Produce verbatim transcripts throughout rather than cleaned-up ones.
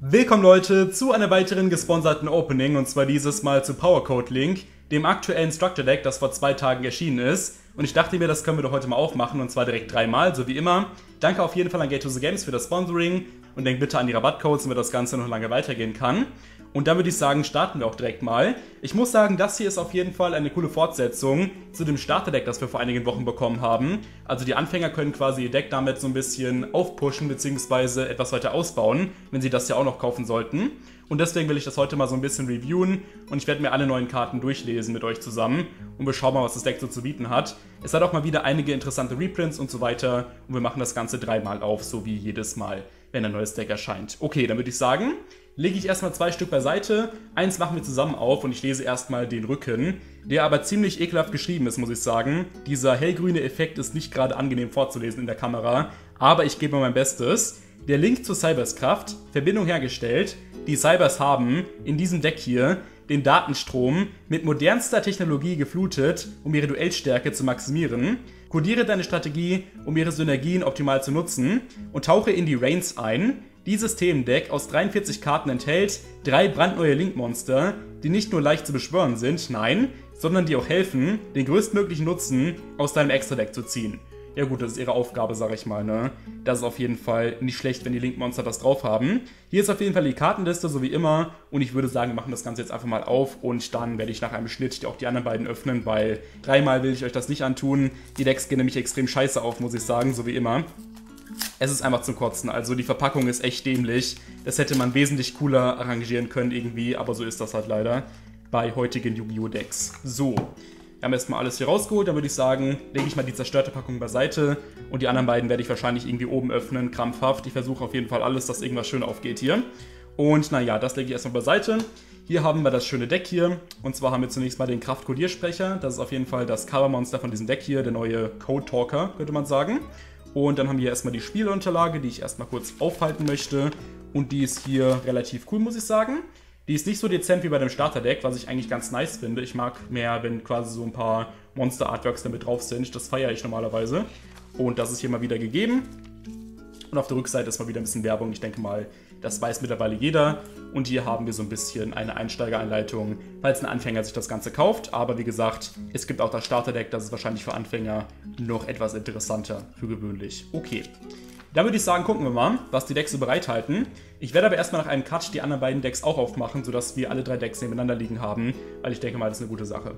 Willkommen Leute zu einer weiteren gesponserten Opening, und zwar dieses Mal zu Powercode Link, dem aktuellen Structure Deck, das vor zwei Tagen erschienen ist. Und ich dachte mir, das können wir doch heute mal aufmachen, und zwar direkt dreimal, so wie immer. Danke auf jeden Fall an Gate to the Games für das Sponsoring und denkt bitte an die Rabattcodes, damit das Ganze noch lange weitergehen kann. Und dann würde ich sagen, starten wir auch direkt mal. Ich muss sagen, das hier ist auf jeden Fall eine coole Fortsetzung zu dem Starterdeck, das wir vor einigen Wochen bekommen haben. Also die Anfänger können quasi ihr Deck damit so ein bisschen aufpushen bzw. etwas weiter ausbauen, wenn sie das ja auch noch kaufen sollten. Und deswegen will ich das heute mal so ein bisschen reviewen und ich werde mir alle neuen Karten durchlesen mit euch zusammen und wir schauen mal, was das Deck so zu bieten hat. Es hat auch mal wieder einige interessante Reprints und so weiter und wir machen das Ganze dreimal auf, so wie jedes Mal, wenn ein neues Deck erscheint. Okay, dann würde ich sagen, lege ich erstmal zwei Stück beiseite, eins machen wir zusammen auf und ich lese erstmal den Rücken, der aber ziemlich ekelhaft geschrieben ist, muss ich sagen. Dieser hellgrüne Effekt ist nicht gerade angenehm vorzulesen in der Kamera, aber ich gebe mal mein Bestes. Der Link zur Cybers Kraft, Verbindung hergestellt. Die Cybers haben in diesem Deck hier den Datenstrom mit modernster Technologie geflutet, um ihre Duellstärke zu maximieren. Kodiere deine Strategie, um ihre Synergien optimal zu nutzen und tauche in die Reigns ein. Dieses Themendeck aus dreiundvierzig Karten enthält drei brandneue Link-Monster, die nicht nur leicht zu beschwören sind, nein, sondern die auch helfen, den größtmöglichen Nutzen aus deinem Extra-Deck zu ziehen. Ja gut, das ist ihre Aufgabe, sag ich mal, ne? Das ist auf jeden Fall nicht schlecht, wenn die Link-Monster das drauf haben. Hier ist auf jeden Fall die Kartenliste, so wie immer. Und ich würde sagen, wir machen das Ganze jetzt einfach mal auf. Und dann werde ich nach einem Schnitt auch die anderen beiden öffnen, weil dreimal will ich euch das nicht antun. Die Decks gehen nämlich extrem scheiße auf, muss ich sagen, so wie immer. Es ist einfach zum Kotzen, also die Verpackung ist echt dämlich. Das hätte man wesentlich cooler arrangieren können irgendwie, aber so ist das halt leider bei heutigen Yu-Gi-Oh! Decks. So. Wir haben erstmal alles hier rausgeholt, dann würde ich sagen, lege ich mal die zerstörte Packung beiseite und die anderen beiden werde ich wahrscheinlich irgendwie oben öffnen, krampfhaft. Ich versuche auf jeden Fall alles, dass irgendwas schön aufgeht hier. Und naja, das lege ich erstmal beiseite. Hier haben wir das schöne Deck hier, und zwar haben wir zunächst mal den Kraft-Kodiersprecher. Das ist auf jeden Fall das Covermonster von diesem Deck hier, der neue Code-Talker, könnte man sagen. Und dann haben wir erstmal die Spielunterlage, die ich erstmal kurz aufhalten möchte. Und die ist hier relativ cool, muss ich sagen. Die ist nicht so dezent wie bei dem Starterdeck, was ich eigentlich ganz nice finde. Ich mag mehr, wenn quasi so ein paar Monster-Artworks damit drauf sind. Das feiere ich normalerweise. Und das ist hier mal wieder gegeben. Und auf der Rückseite ist mal wieder ein bisschen Werbung. Ich denke mal, das weiß mittlerweile jeder. Und hier haben wir so ein bisschen eine Einsteigereinleitung, falls ein Anfänger sich das Ganze kauft. Aber wie gesagt, es gibt auch das Starterdeck. Das ist wahrscheinlich für Anfänger noch etwas interessanter für gewöhnlich. Okay. Dann würde ich sagen, gucken wir mal, was die Decks so bereithalten. Ich werde aber erstmal nach einem Cut die anderen beiden Decks auch aufmachen, sodass wir alle drei Decks nebeneinander liegen haben, weil ich denke mal, das ist eine gute Sache.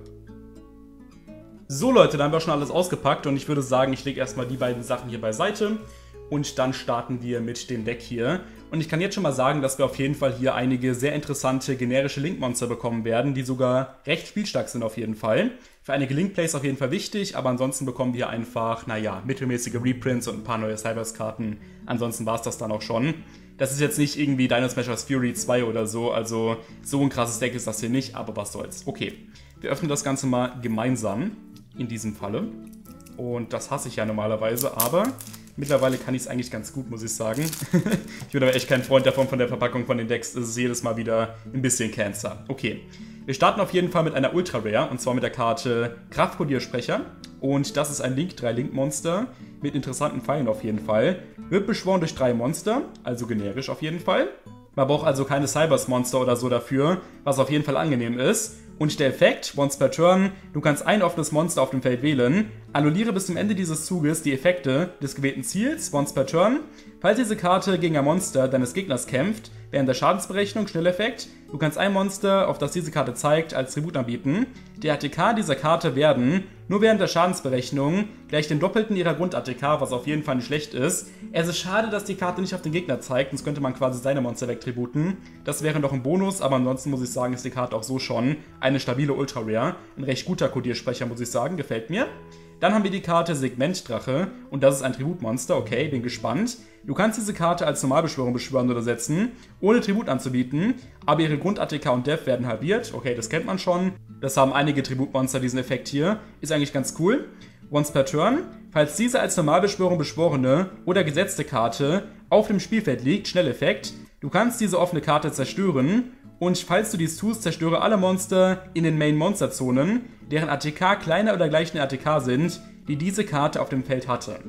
So Leute, dann haben wir schon alles ausgepackt und ich würde sagen, ich lege erstmal die beiden Sachen hier beiseite und dann starten wir mit dem Deck hier. Und ich kann jetzt schon mal sagen, dass wir auf jeden Fall hier einige sehr interessante generische Link-Monster bekommen werden, die sogar recht spielstark sind auf jeden Fall. Für einige Link-Plays auf jeden Fall wichtig, aber ansonsten bekommen wir einfach, naja, mittelmäßige Reprints und ein paar neue Cybers-Karten. Ansonsten war es das dann auch schon. Das ist jetzt nicht irgendwie Dino Smashers Fury zwei oder so, also so ein krasses Deck ist das hier nicht, aber was soll's. Okay, wir öffnen das Ganze mal gemeinsam in diesem Falle. Und das hasse ich ja normalerweise, aber mittlerweile kann ich es eigentlich ganz gut, muss ich sagen. Ich bin aber echt kein Freund davon, von der Verpackung von den Decks. Es ist jedes Mal wieder ein bisschen Cancer. Okay, wir starten auf jeden Fall mit einer Ultra Rare, und zwar mit der Karte Kraftkodiersprecher. Und das ist ein Link drei Link Monster mit interessanten Pfeilen auf jeden Fall. Wird beschworen durch drei Monster, also generisch auf jeden Fall. Man braucht also keine Cybers Monster oder so dafür, was auf jeden Fall angenehm ist. Und der Effekt, once per turn, du kannst ein offenes Monster auf dem Feld wählen, annulliere bis zum Ende dieses Zuges die Effekte des gewählten Ziels, once per turn. Falls diese Karte gegen ein Monster deines Gegners kämpft, während der Schadensberechnung, Schnelleffekt, du kannst ein Monster, auf das diese Karte zeigt, als Tribut anbieten. Die A T K dieser Karte werden, nur während der Schadensberechnung, gleich den Doppelten ihrer Grund-A T K, was auf jeden Fall nicht schlecht ist. Es ist schade, dass die Karte nicht auf den Gegner zeigt, sonst könnte man quasi seine Monster wegtributen. Das wäre noch ein Bonus, aber ansonsten muss ich sagen, ist die Karte auch so schon eine stabile Ultra Rare. Ein recht guter Kodiersprecher, muss ich sagen, gefällt mir. Dann haben wir die Karte Segmentdrache und das ist ein Tributmonster, okay, bin gespannt. Du kannst diese Karte als Normalbeschwörung beschwören oder setzen, ohne Tribut anzubieten, aber ihre Grund-A T K und Def werden halbiert, okay, das kennt man schon. Das haben einige Tributmonster, diesen Effekt hier, ist eigentlich ganz cool. Once per turn, falls diese als Normalbeschwörung beschworene oder gesetzte Karte auf dem Spielfeld liegt, Schnelleffekt, du kannst diese offene Karte zerstören. Und falls du dies tust, zerstöre alle Monster in den Main-Monster-Zonen, deren A T K kleiner oder gleich eine A T K sind, die diese Karte auf dem Feld hatte.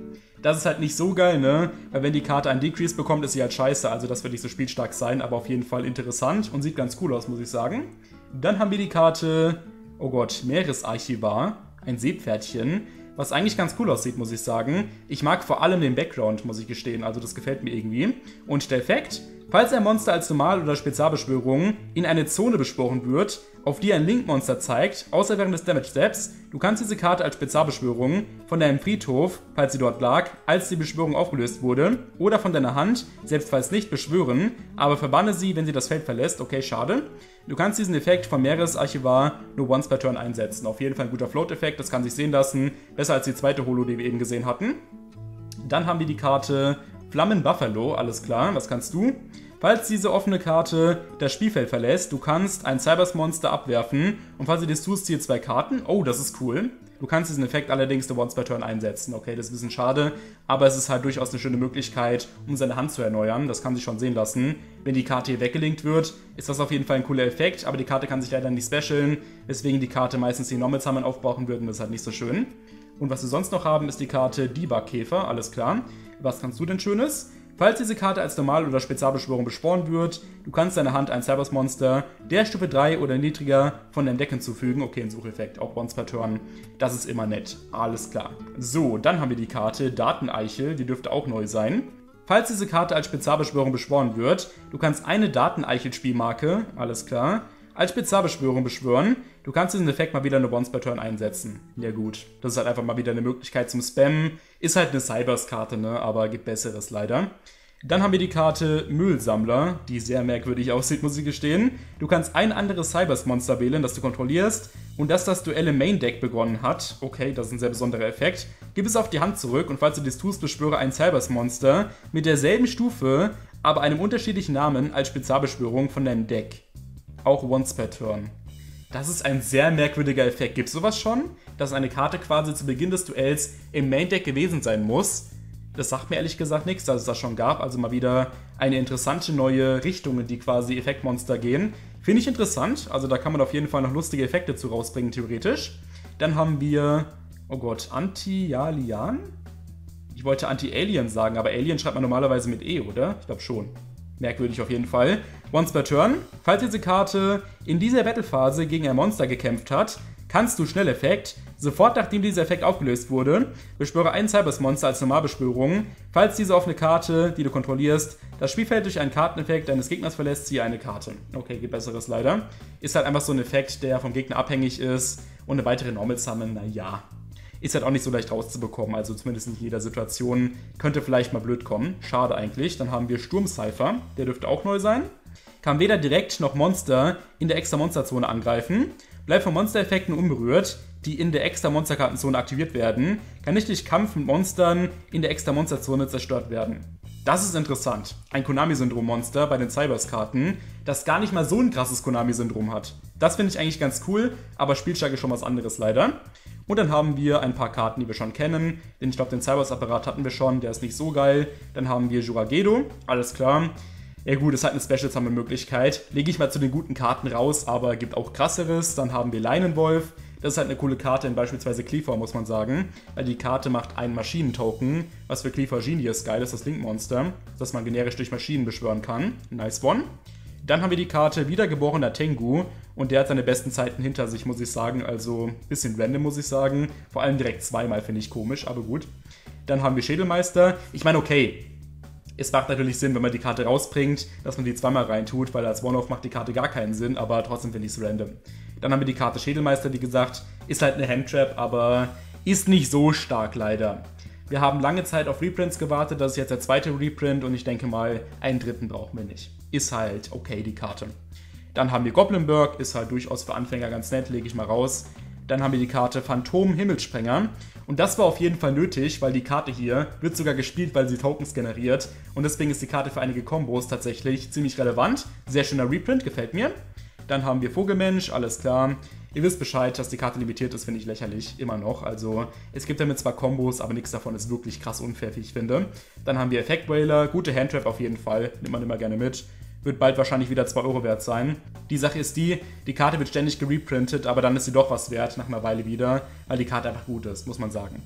Das ist halt nicht so geil, ne? Weil wenn die Karte einen Decrease bekommt, ist sie halt scheiße. Also das wird nicht so spielstark sein, aber auf jeden Fall interessant und sieht ganz cool aus, muss ich sagen. Dann haben wir die Karte, oh Gott, Meeresarchivar, ein Seepferdchen, was eigentlich ganz cool aussieht, muss ich sagen. Ich mag vor allem den Background, muss ich gestehen, also das gefällt mir irgendwie. Und der Effekt: Falls ein Monster als Normal- oder Spezialbeschwörung in eine Zone beschworen wird, auf die ein Link-Monster zeigt, außer während des Damage-Steps, du kannst diese Karte als Spezialbeschwörung von deinem Friedhof, falls sie dort lag, als die Beschwörung aufgelöst wurde, oder von deiner Hand, selbst falls nicht, beschwören, aber verbanne sie, wenn sie das Feld verlässt. Okay, schade. Du kannst diesen Effekt vom Meeresarchivar nur once per turn einsetzen. Auf jeden Fall ein guter Float-Effekt, das kann sich sehen lassen. Besser als die zweite Holo, die wir eben gesehen hatten. Dann haben wir die Karte Flammen Buffalo, alles klar, was kannst du? Falls diese offene Karte das Spielfeld verlässt, du kannst ein Cybers-Monster abwerfen und falls du das tust, ziehe zwei Karten. Oh, das ist cool. Du kannst diesen Effekt allerdings nur once per turn einsetzen. Okay, das ist ein bisschen schade, aber es ist halt durchaus eine schöne Möglichkeit, um seine Hand zu erneuern. Das kann sich schon sehen lassen. Wenn die Karte hier weggelinkt wird, ist das auf jeden Fall ein cooler Effekt, aber die Karte kann sich leider nicht specialen, weswegen die Karte meistens die Normal Summon aufbrauchen würde und das ist halt nicht so schön. Und was wir sonst noch haben, ist die Karte Debug-Käfer, alles klar. Was kannst du denn Schönes? Falls diese Karte als Normal- oder Spezialbeschwörung beschworen wird, du kannst deiner Hand ein Cybers-Monster der Stufe drei oder niedriger von deinem Deck hinzufügen. Okay, ein Sucheffekt, auch once per turn. Das ist immer nett, alles klar. So, dann haben wir die Karte Dateneichel, die dürfte auch neu sein. Falls diese Karte als Spezialbeschwörung beschworen wird, du kannst eine Dateneichel-Spielmarke, alles klar, als Spezialbeschwörung beschwören. Du kannst diesen Effekt mal wieder nur once per turn einsetzen. Ja gut, das ist halt einfach mal wieder eine Möglichkeit zum Spammen. Ist halt eine Cybers-Karte, ne, aber gibt Besseres leider. Dann haben wir die Karte Müllsammler, die sehr merkwürdig aussieht, muss ich gestehen. Du kannst ein anderes Cybers-Monster wählen, das du kontrollierst. Und das das Duell im Main-Deck begonnen hat, okay, das ist ein sehr besonderer Effekt, gib es auf die Hand zurück und falls du dies tust, beschwöre ein Cybers-Monster mit derselben Stufe, aber einem unterschiedlichen Namen als Spezialbeschwörung von deinem Deck. Auch once per turn. Das ist ein sehr merkwürdiger Effekt. Gibt es sowas schon? Dass eine Karte quasi zu Beginn des Duells im Main-Deck gewesen sein muss? Das sagt mir ehrlich gesagt nichts, dass es das schon gab. Also mal wieder eine interessante neue Richtung, in die quasi Effektmonster gehen. Finde ich interessant. Also da kann man auf jeden Fall noch lustige Effekte zu rausbringen, theoretisch. Dann haben wir, oh Gott, Anti-Alian? Ich wollte Anti-Alien sagen, aber Alien schreibt man normalerweise mit E, oder? Ich glaube schon. Merkwürdig auf jeden Fall. Once per turn. Falls diese Karte in dieser Battlephase gegen ein Monster gekämpft hat, kannst du Schnelleffekt, sofort nachdem dieser Effekt aufgelöst wurde, beschwöre ein Cybers-Monster als Normalbeschwörung. Falls diese offene Karte, die du kontrollierst, das Spielfeld durch einen Karteneffekt deines Gegners verlässt, ziehe eine Karte. Okay, gibt Besseres leider. Ist halt einfach so ein Effekt, der vom Gegner abhängig ist und eine weitere Normal Summon, naja. Ist halt auch nicht so leicht rauszubekommen, also zumindest in jeder Situation. Könnte vielleicht mal blöd kommen. Schade eigentlich. Dann haben wir Sturmcypher, der dürfte auch neu sein. Kann weder direkt noch Monster in der Extra-Monster-Zone angreifen. Bleibt von Monstereffekten unberührt, die in der Extra-Monster-Kartenzone aktiviert werden. Kann nicht durch Kampf mit Monstern in der Extra-Monster-Zone zerstört werden. Das ist interessant. Ein Konami-Syndrom-Monster bei den Cybers-Karten, das gar nicht mal so ein krasses Konami-Syndrom hat. Das finde ich eigentlich ganz cool, aber spielstark ist schon was anderes leider. Und dann haben wir ein paar Karten, die wir schon kennen. Denn ich glaube, den Cybers-Apparat hatten wir schon, der ist nicht so geil. Dann haben wir Juragedo, alles klar. Ja gut, ist halt eine Special-Summon-Möglichkeit. Lege ich mal zu den guten Karten raus, aber gibt auch krasseres. Dann haben wir Leinenwolf. Das ist halt eine coole Karte in beispielsweise Cleaver, muss man sagen. Weil die Karte macht einen Maschinentoken, was für Cleaver Genius geil ist, das Link-Monster, das man generisch durch Maschinen beschwören kann. Nice one. Dann haben wir die Karte Wiedergeborener Tengu und der hat seine besten Zeiten hinter sich, muss ich sagen. Also ein bisschen random, muss ich sagen. Vor allem direkt zweimal, finde ich komisch, aber gut. Dann haben wir Schädelmeister. Ich meine, okay, es macht natürlich Sinn, wenn man die Karte rausbringt, dass man die zweimal reintut, weil als One-Off macht die Karte gar keinen Sinn, aber trotzdem finde ich es random. Dann haben wir die Karte Schädelmeister, die gesagt, ist halt eine Handtrap, aber ist nicht so stark leider. Wir haben lange Zeit auf Reprints gewartet, das ist jetzt der zweite Reprint und ich denke mal, einen dritten brauchen wir nicht. Ist halt okay, die Karte. Dann haben wir Goblinberg, ist halt durchaus für Anfänger ganz nett, lege ich mal raus. Dann haben wir die Karte Phantom Himmelsprenger. Und das war auf jeden Fall nötig, weil die Karte hier wird sogar gespielt, weil sie Tokens generiert. Und deswegen ist die Karte für einige Kombos tatsächlich ziemlich relevant. Sehr schöner Reprint, gefällt mir. Dann haben wir Vogelmensch, alles klar. Ihr wisst Bescheid, dass die Karte limitiert ist, finde ich lächerlich, immer noch. Also es gibt damit zwar Kombos, aber nichts davon ist wirklich krass unfair, wie ich finde. Dann haben wir Effect Wailer, gute Handtrap auf jeden Fall, nimmt man immer gerne mit. Wird bald wahrscheinlich wieder zwei Euro wert sein. Die Sache ist die, die Karte wird ständig gereprintet, aber dann ist sie doch was wert, nach einer Weile wieder, weil die Karte einfach gut ist, muss man sagen.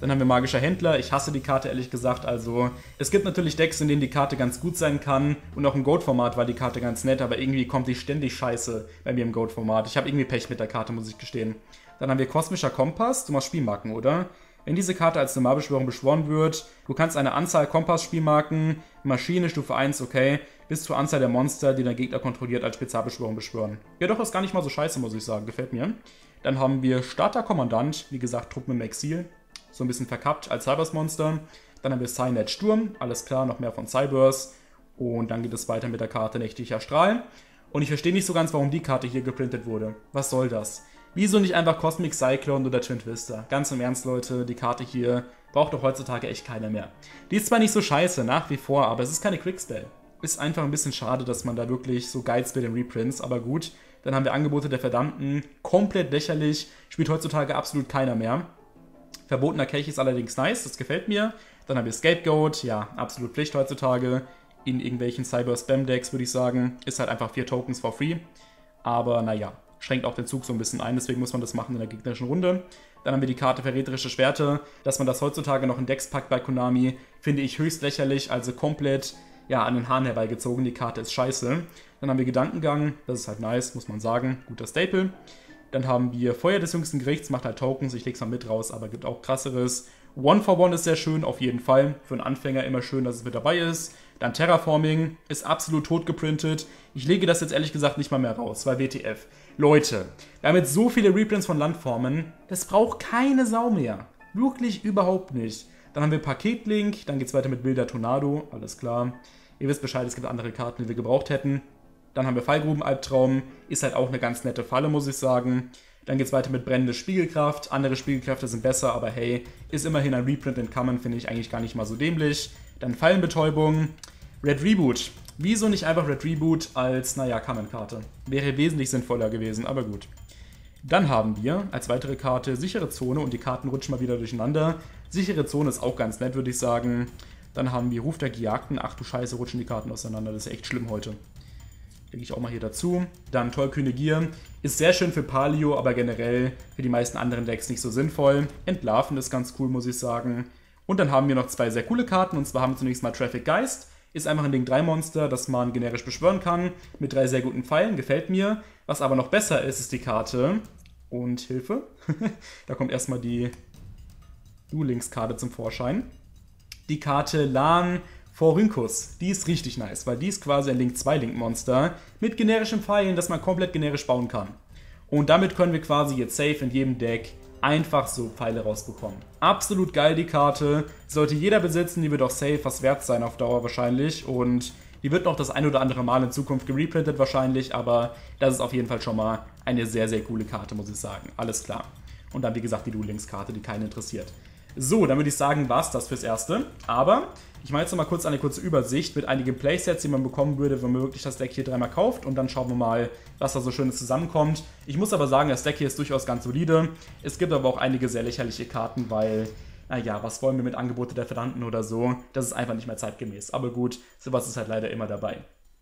Dann haben wir Magischer Händler. Ich hasse die Karte ehrlich gesagt. Also es gibt natürlich Decks, in denen die Karte ganz gut sein kann. Und auch im Goat-Format war die Karte ganz nett. Aber irgendwie kommt die ständig scheiße bei mir im Goat-Format. Ich habe irgendwie Pech mit der Karte, muss ich gestehen. Dann haben wir Kosmischer Kompass. Du machst Spielmarken, oder? Wenn diese Karte als Normalbeschwörung beschworen wird, du kannst eine Anzahl Kompass-Spielmarken, Maschine, Stufe eins, okay, bis zur Anzahl der Monster, die dein Gegner kontrolliert, als Spezialbeschwörung beschwören. Ja doch, ist gar nicht mal so scheiße, muss ich sagen. Gefällt mir. Dann haben wir Starter-Kommandant. Wie gesagt, Truppen im Exil. So ein bisschen verkappt als Cybers-Monster. Dann haben wir Cynet Sturm. Alles klar, noch mehr von Cybers. Und dann geht es weiter mit der Karte Nächtlicher Strahl. Und ich verstehe nicht so ganz, warum die Karte hier geprintet wurde. Was soll das? Wieso nicht einfach Cosmic Cyclone oder Twin Twister? Ganz im Ernst, Leute, die Karte hier braucht doch heutzutage echt keiner mehr. Die ist zwar nicht so scheiße, nach wie vor, aber es ist keine Quickspell. Ist einfach ein bisschen schade, dass man da wirklich so geizt mit den Reprints, aber gut. Dann haben wir Angebote der Verdammten, komplett lächerlich, spielt heutzutage absolut keiner mehr. Verbotener Kelch ist allerdings nice, das gefällt mir. Dann haben wir Scapegoat, ja, absolut Pflicht heutzutage. In irgendwelchen Cyber-Spam-Decks würde ich sagen, ist halt einfach vier Tokens for free. Aber naja, schränkt auch den Zug so ein bisschen ein, deswegen muss man das machen in der gegnerischen Runde. Dann haben wir die Karte Verräterische Schwerte. Dass man das heutzutage noch in Decks packt bei Konami, finde ich höchst lächerlich, also komplett ja, an den Haaren herbeigezogen. Die Karte ist scheiße. Dann haben wir Gedankengang, das ist halt nice, muss man sagen. Guter Staple. Dann haben wir Feuer des jüngsten Gerichts, macht halt Tokens, ich leg's mal mit raus, aber gibt auch krasseres. One for One ist sehr schön, auf jeden Fall. Für einen Anfänger immer schön, dass es mit dabei ist. Dann Terraforming ist absolut tot geprintet. Ich lege das jetzt ehrlich gesagt nicht mal mehr raus, weil W T F. Leute, wir haben jetzt so viele Reprints von Landformen, das braucht keine Sau mehr. Wirklich überhaupt nicht. Dann haben wir Paketlink, dann geht's weiter mit Wilder Tornado, alles klar. Ihr wisst Bescheid, es gibt andere Karten, die wir gebraucht hätten. Dann haben wir Fallgruben-Albtraum, ist halt auch eine ganz nette Falle, muss ich sagen. Dann geht's weiter mit Brennende Spiegelkraft. Andere Spiegelkräfte sind besser, aber hey, ist immerhin ein Reprint in Common, finde ich eigentlich gar nicht mal so dämlich. Dann Fallenbetäubung. Red Reboot. Wieso nicht einfach Red Reboot als, naja, Common-Karte? Wäre wesentlich sinnvoller gewesen, aber gut. Dann haben wir als weitere Karte Sichere Zone und die Karten rutschen mal wieder durcheinander. Sichere Zone ist auch ganz nett, würde ich sagen. Dann haben wir Ruf der Gejagten. Ach du Scheiße, rutschen die Karten auseinander. Das ist echt schlimm heute. Lege ich auch mal hier dazu. Dann Tollkühne Gier. Ist sehr schön für Palio, aber generell für die meisten anderen Decks nicht so sinnvoll. Entlarven ist ganz cool, muss ich sagen. Und dann haben wir noch zwei sehr coole Karten. Und zwar haben wir zunächst mal Traffic Geist. Ist einfach ein Ding drei Monster, das man generisch beschwören kann. Mit drei sehr guten Pfeilen, gefällt mir. Was aber noch besser ist, ist die Karte. Und Hilfe. Da kommt erstmal die Duel Links Karte zum Vorschein. Die Karte Lan Phorynchus, die ist richtig nice, weil die ist quasi ein Link zwei Link Monster mit generischen Pfeilen, das man komplett generisch bauen kann. Und damit können wir quasi jetzt safe in jedem Deck einfach so Pfeile rausbekommen. Absolut geil die Karte, sollte jeder besitzen, die wird auch safe was wert sein auf Dauer wahrscheinlich und die wird noch das ein oder andere Mal in Zukunft gereprintet wahrscheinlich, aber das ist auf jeden Fall schon mal eine sehr, sehr coole Karte, muss ich sagen. Alles klar. Und dann wie gesagt die Duel Links Karte, die keinen interessiert. So, dann würde ich sagen, war es das fürs Erste. Aber ich mache jetzt noch mal kurz eine kurze Übersicht mit einigen Playsets, die man bekommen würde, wenn man wirklich das Deck hier dreimal kauft. Und dann schauen wir mal, was da so Schönes zusammenkommt. Ich muss aber sagen, das Deck hier ist durchaus ganz solide. Es gibt aber auch einige sehr lächerliche Karten, weil, naja, was wollen wir mit Angebote der Verdammten oder so? Das ist einfach nicht mehr zeitgemäß. Aber gut, sowas ist halt leider immer dabei.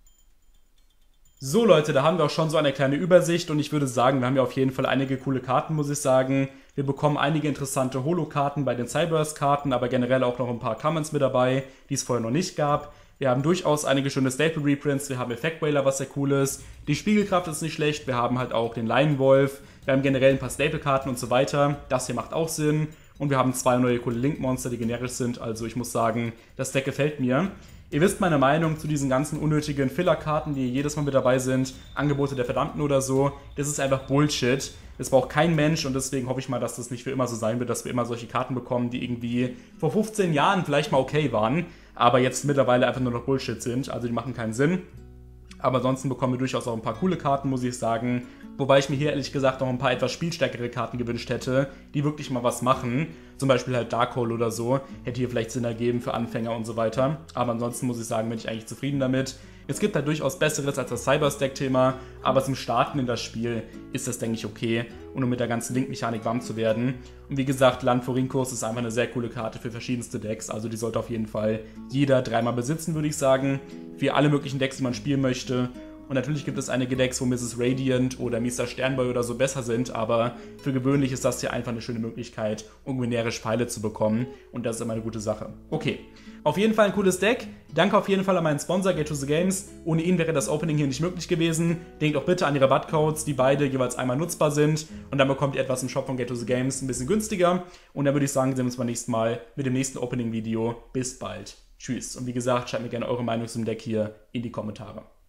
So Leute, da haben wir auch schon so eine kleine Übersicht und ich würde sagen, wir haben ja auf jeden Fall einige coole Karten, muss ich sagen. Wir bekommen einige interessante Holo-Karten bei den Cyberse-Karten, aber generell auch noch ein paar Commons mit dabei, die es vorher noch nicht gab. Wir haben durchaus einige schöne Staple-Reprints, wir haben Effect Whaler, was sehr cool ist. Die Spiegelkraft ist nicht schlecht, wir haben halt auch den Lionwolf, wir haben generell ein paar Staple-Karten und so weiter. Das hier macht auch Sinn. Und wir haben zwei neue coole Link-Monster, die generisch sind, also ich muss sagen, das Deck gefällt mir. Ihr wisst meine Meinung zu diesen ganzen unnötigen Filler-Karten, die jedes Mal mit dabei sind, Angebote der Verdammten oder so. Das ist einfach Bullshit. Das braucht kein Mensch und deswegen hoffe ich mal, dass das nicht für immer so sein wird, dass wir immer solche Karten bekommen, die irgendwie vor fünfzehn Jahren vielleicht mal okay waren, aber jetzt mittlerweile einfach nur noch Bullshit sind. Also die machen keinen Sinn. Aber ansonsten bekommen wir durchaus auch ein paar coole Karten, muss ich sagen. Wobei ich mir hier ehrlich gesagt noch ein paar etwas spielstärkere Karten gewünscht hätte, die wirklich mal was machen. Zum Beispiel halt Darkhold oder so. Hätte hier vielleicht Sinn ergeben für Anfänger und so weiter. Aber ansonsten muss ich sagen, bin ich eigentlich zufrieden damit. Es gibt halt durchaus Besseres als das Cyberstack-Thema, aber zum Starten in das Spiel ist das, denke ich, okay. Und um mit der ganzen Link-Mechanik warm zu werden. Und wie gesagt, Lan Phorynchus ist einfach eine sehr coole Karte für verschiedenste Decks. Also die sollte auf jeden Fall jeder dreimal besitzen, würde ich sagen. Für alle möglichen Decks, die man spielen möchte. Und natürlich gibt es einige Decks, wo Misses Radiant oder Mister Sternboy oder so besser sind, aber für gewöhnlich ist das hier einfach eine schöne Möglichkeit, um generisch Pfeile zu bekommen. Und das ist immer eine gute Sache. Okay, auf jeden Fall ein cooles Deck. Danke auf jeden Fall an meinen Sponsor Get to the Games. Ohne ihn wäre das Opening hier nicht möglich gewesen. Denkt auch bitte an die Rabattcodes, die beide jeweils einmal nutzbar sind. Und dann bekommt ihr etwas im Shop von Get to the Games ein bisschen günstiger. Und dann würde ich sagen, sehen wir uns beim nächsten Mal mit dem nächsten Opening-Video. Bis bald. Tschüss. Und wie gesagt, schreibt mir gerne eure Meinung zum Deck hier in die Kommentare.